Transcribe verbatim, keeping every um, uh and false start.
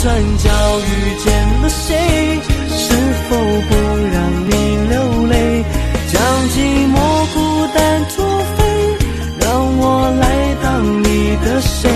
转角遇见了谁？是否不让你流泪？将寂寞孤单作废，让我来当你的谁？